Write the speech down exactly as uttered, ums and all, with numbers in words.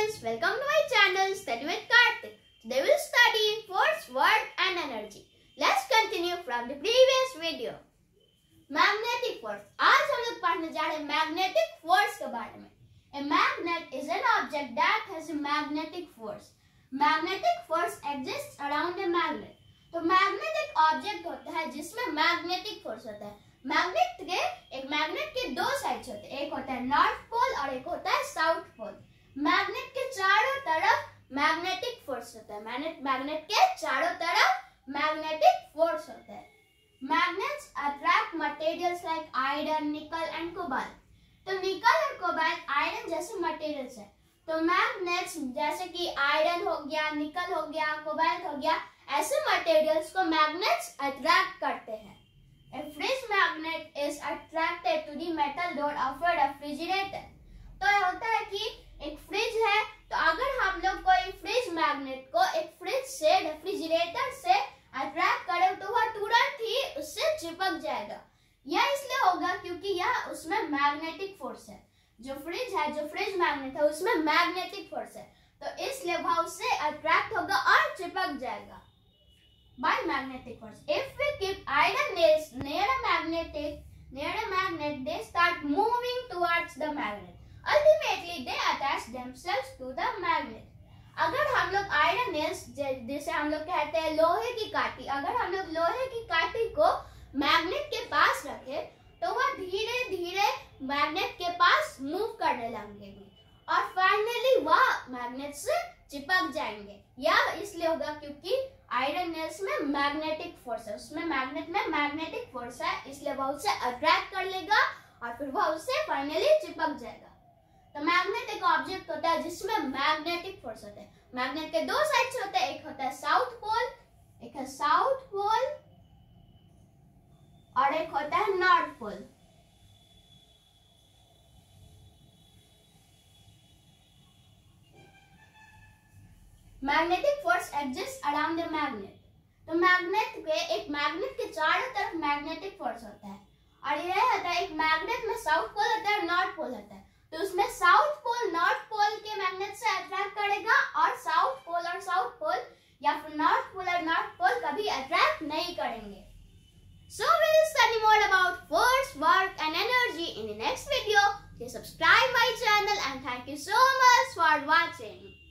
friends, welcome to my channel Study with Karthik. Today we will study force, work and energy. Let's continue from the previous video. Magnetic force. आज हम लोग पढ़ने जा रहे हैं magnetic force के बारे में. A magnet is an object that has a magnetic force. Magnetic force exists around a magnet. तो मैग्नेट एक ऑब्जेक्ट होता है जिसमें मैग्नेटिक फोर्स होता है. मैग्नेट के एक मैग्नेट के दो साइड्स होते हैं, एक होता है नॉर्थ पोल और एक होता है साउथ पोल. मैग्नेट के चारों तरफ मैग्नेटिक फोर्स होता है. मैग्नेट मैग्नेट के चारों तरफ मैग्नेटिक फोर्स होता है. Magnets attract materials like iron, nickel and cobalt. तो निकल और कोबाल्ट आयरन जैसे मटेरियल्स है. तो मैग्नेट्स जैसे कि आयरन हो गया, निकल हो गया, कोबाल्ट हो गया, ऐसे मटेरियल्स को मैग्नेट्स अट्रैक्ट करते हैं. A fridge magnet is attracted to the metal door of a refrigerator. तो ये होता है कि एक फ्रिज है, तो अगर हम लोग कोई फ्रिज मैग्नेट को एक फ्रिज से रेफ्रिजरेटर से अट्रैक्ट करें तो वह तुरंत ही उससे चिपक जाएगा. यह इसलिए होगा क्योंकि यह उसमें मैग्नेटिक फोर्स है. जो फ्रिज है, जो फ्रिज मैग्नेट है, उसमें मैग्नेटिक फोर्स है, तो इसलिए वह उससे अट्रैक्ट होगा और चिपक जाएगा. By magnetic force. If we keep iron nails near a magnetic near a magnet, they start moving towards the magnet. Ultimately, they attach themselves to the magnet. अगर हम लोग आयरन नेल्स जिसे हम लोग कहते हैं लोहे की काटी, अगर हम लोग लोहे की काटी को मैग्नेट के पास रखें तो वह धीरे धीरे मैग्नेट के पास मूव करने लगेंगे और फाइनली वह मैग्नेट से चिपक जाएंगे. यह इसलिए होगा क्योंकि आयरन नेल्स में मैग्नेटिक फोर्स है, उसमें मैग्नेट में मैग्नेटिक फोर्स है, इसलिए वह उसे अट्रैक्ट कर लेगा और फिर वह उससे फाइनली चिपक जाएगा. तो मैग्नेट एक ऑब्जेक्ट होता है जिसमें मैग्नेटिक फोर्स होता है. मैग्नेट के दो साइड्स होते हैं, एक होता है साउथ पोल, एक है साउथ पोल और एक होता है north pole. Magnetic force exist around the magnet. तो मैग्नेट के एक मैग्नेट के चारों तरफ मैग्नेटिक फोर्स होता है और यह होता है एक मैग्नेट में साउथ पोल होता है और नॉर्थ पोल होता है. तो उसमें साउथ पोल नॉर्थ पोल के मैग्नेट से अट्रैक्ट करेगा और साउथ पोल और साउथ पोल या फिर नॉर्थ पोल और नॉर्थ पोल कभी अट्रैक्ट नहीं करेंगे. So we will study more about force, work and energy in the next video. Please subscribe my channel and thank you so much for watching.